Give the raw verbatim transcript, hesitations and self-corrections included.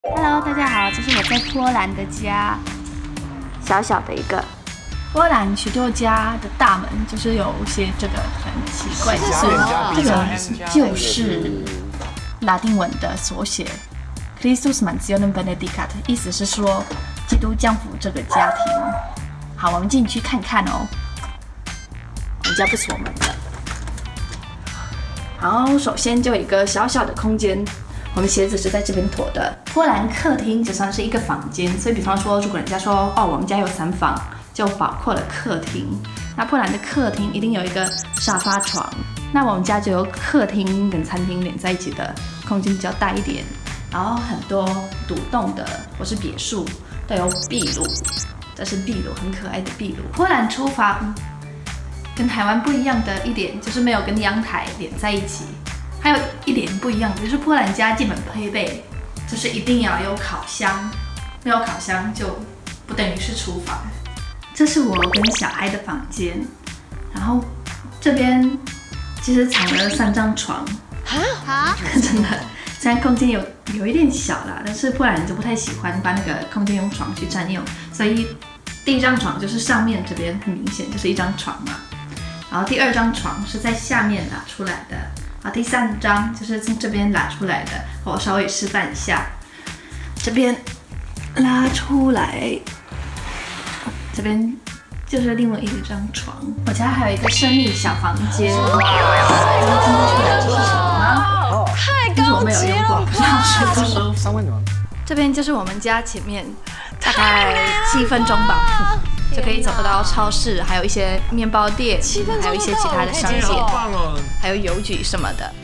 Hello， 大家好，这是我在波兰的家，小小的一个。波兰许多家的大门就是有一些这个很奇怪的字，这个就是拉丁文的缩写 Christus Mansionem Benedicat， 意思是说基督降福这个家庭。好，我们进去看看哦。我们家不锁门的。好，首先就有一个小小的空间。我们鞋子是在这边妥的。波兰客厅就算是一个房间，所以比方说，如果人家说哦，我们家有三房，就包括了客厅。那波兰的客厅一定有一个沙发床。那我们家就有客厅跟餐厅连在一起的空间比较大一点，然后很多独栋的或是别墅都有壁炉，这是壁炉，很可爱的壁炉。波兰厨房跟台湾不一样的一点就是没有跟阳台连在一起。还有一点不一样，就是波兰家基本配备就是一定要有烤箱，没有烤箱就不等于是厨房。这是我跟小孩的房间，然后这边其实藏了三张床，啊，真的，虽然空间有有一点小啦，但是波兰人就不太喜欢把那个空间用床去占用，所以第一张床就是上面这边很明显就是一张床嘛，然后第二张床是在下面拿出来的。好，第三张就是从这边拉出来的，我稍微示范一下。这边拉出来，这边就是另外一张床。我家还有一个神秘小房间，听得出来这是什么吗？ 太高级了吧！这边就是我们家前面，大概七分钟吧。就可以走到超市，还有一些面包店，还有一些其他的商店，还有邮局什么的。